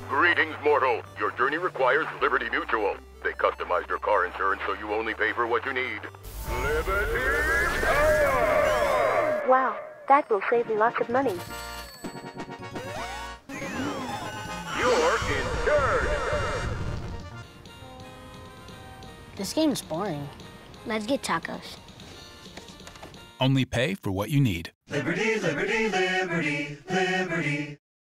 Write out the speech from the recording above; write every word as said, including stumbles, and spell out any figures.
Greetings, mortal. Your journey requires Liberty Mutual. They customized your car insurance so you only pay for what you need. Liberty Power! Wow, that will save me lots of money. You're insured! This game's boring. Let's get tacos. Only pay for what you need. Liberty, liberty, liberty, liberty.